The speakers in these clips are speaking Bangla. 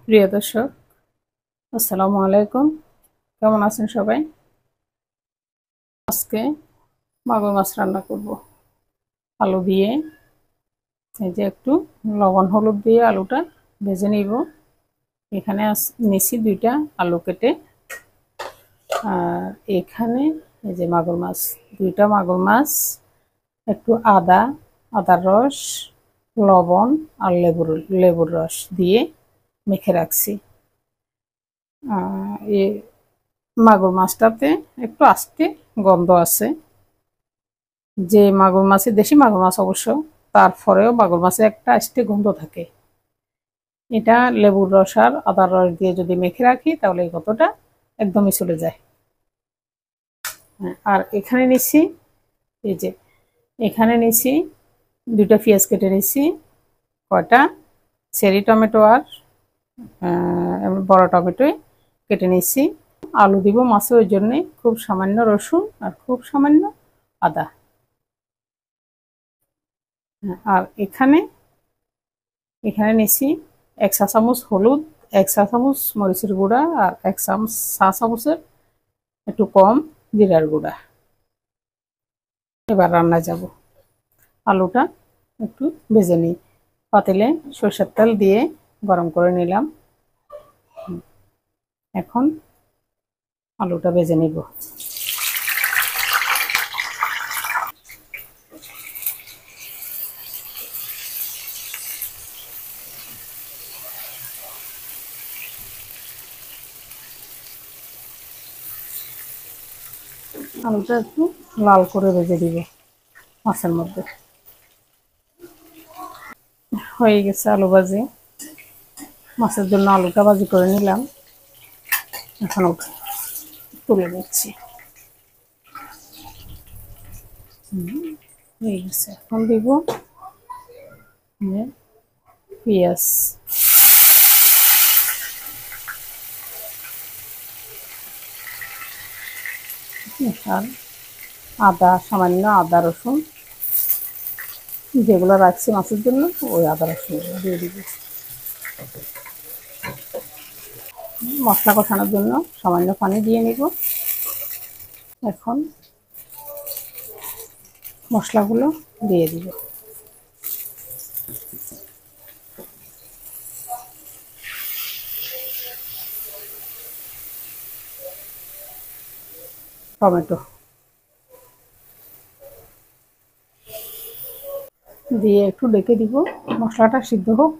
প্রিয় দর্শক, আসসালামু আলাইকুম। কেমন আছেন সবাই? আজকে মাগুর মাছ রান্না করব আলু দিয়ে। এই যে একটু লবণ হলুদ দিয়ে আলুটা ভেজে নিব। এখানে নিছি দুইটা আলু কেটে। আর এখানে এই যে মাগুর মাছ, দুইটা মাগুর মাছ, একটু আদার রস, লবণ আর লেবুর রস দিয়ে মেখে রাখছি। এই মাগুর মাছটাতে একটু আস্তে গন্ধ আছে। যে মাগুর মাছে, দেশি মাগুর মাছ অবশ্য, তারপরেও মাগুর মাছে একটা আস্তে গন্ধ থাকে। এটা লেবুর রস আর আদার রস দিয়ে যদি মেখে রাখি তাহলে এই গন্ধটা একদমই চলে যায়। আর এখানে নিচ্ছি, এই যে এখানে নিচ্ছি দুইটা পেঁয়াজ কেটে নিচ্ছি, কয়টা চেরি টমেটো আর বড় টমেটোই কেটে নিচ্ছি। আলু দিব মাছে, ওই জন্যে খুব সামান্য রসুন আর খুব সামান্য আদা। আর এখানে নিচ্ছি 1 চা চামচ হলুদ, 1 চা চামচ মরিচের গুঁড়া আর 1 চা চামচের একটু কম জিরার গুঁড়া। এবার রান্নায় যাব। আলুটা একটু ভেজে নিই। পাতিলে সরষের তেল দিয়ে গরম করে নিলাম। এখন আলুটা ভেজে নিব। আলুটা একটু লাল করে ভেজে দিব মাছের মধ্যে। হয়ে গেছে আলু ভাজি। মাছের জন্য আলুটা ভাজি করে নিলাম। এখন তুলে নিচ্ছি। হয়ে গেছে। এখন দিব পেঁয়াজ, আর সামান্য আদা রসুন যেগুলো রাখছি মাছের জন্য, ওই আদা রসুন দিয়ে দিব। মশলা কষানোর জন্য সামান্য পানি দিয়ে নিব। এখন মশলাগুলো দিয়ে দিব। টমেটো দিয়ে একটু ডেকে দিব, মশলাটা সিদ্ধ হোক।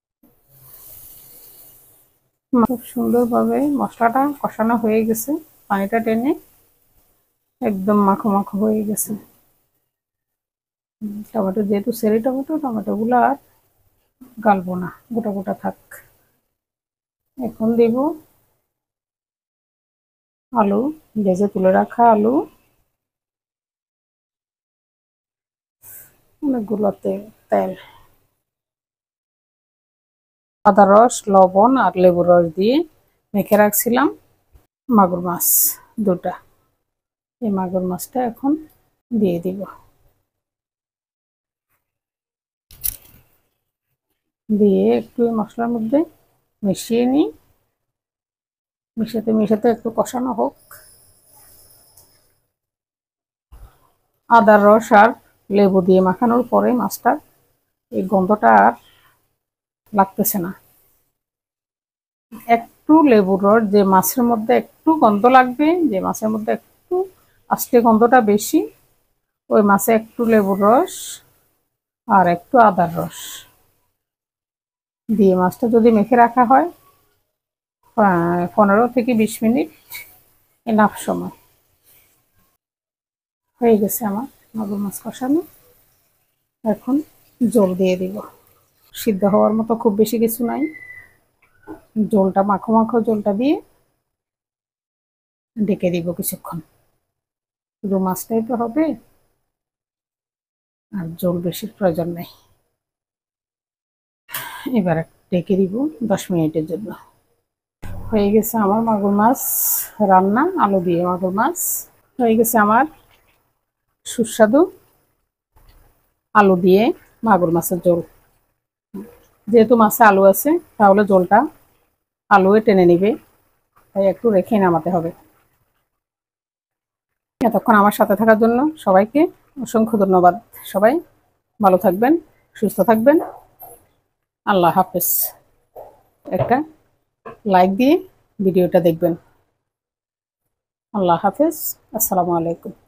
খুব সুন্দরভাবে মশলাটা কষানো হয়ে গেছে, পানিটা টেনে একদম মাখো মাখো হয়ে গেছে। টমেটো যেহেতু চেরি টমেটোগুলো আর গালবো না, গোটা গোটা থাক। এখন দেব আলু, ভেজে তুলে রাখা আলু, অনেকগুলো তেল, আদা রস, লবণ আর লেবুর রস দিয়ে মেখে রাখছিলাম মাগুর মাছ দুটা। এই মাগুর মাছটা এখন দিয়ে দিব। দিয়ে একটু মশলার মধ্যে মিশিয়ে নিই। মিশাতে একটু কষানো হোক। আদার রস আর লেবু দিয়ে মাখানোর পরে মাছটা এই গন্ধটা আর লাগতেছে না। একটু লেবুর রস, যে মাছের মধ্যে একটু গন্ধ লাগবে, যে মাছের মধ্যে একটু আস্তে গন্ধটা বেশি, ওই মাছে একটু লেবুর রস আর একটু আদার রস দিয়ে মাছটা যদি মেখে রাখা হয় 15 থেকে 20 মিনিট, এনাফ সময়। হয়ে গেছে আমার মাগুর মাছ কষানো। এখন জল দিয়ে দিব। সিদ্ধ হওয়ার মতো খুব বেশি কিছু নাই, জলটা মাখো মাখো জলটা দিয়ে ঢেকে দিব কিছুক্ষণ। শুধু মাছটাই তো হবে, আর জল বেশির প্রয়োজন নেই। এবার ঢেকে দিব 10 মিনিটের জন্য। হয়ে গেছে আমার মাগুর মাছ রান্না, আলু দিয়ে মাগুর মাছ। হয়ে গেছে আমার সুস্বাদু আলু দিয়ে মাগুর মাছের ঝোল। যেহেতু মাছে আলু আছে তাহলে ঝোলটা আলুয়ে টেনে নিবে, তাই একটু রেখে নামাতে হবে। এতক্ষণ আমার সাথে থাকার জন্য সবাইকে অসংখ্য ধন্যবাদ। সবাই ভালো থাকবেন, সুস্থ থাকবেন। আল্লাহ হাফেজ। একটা লাইক দিয়ে ভিডিওটা দেখবেন। আল্লাহ হাফেজ। আসসালামু আলাইকুম।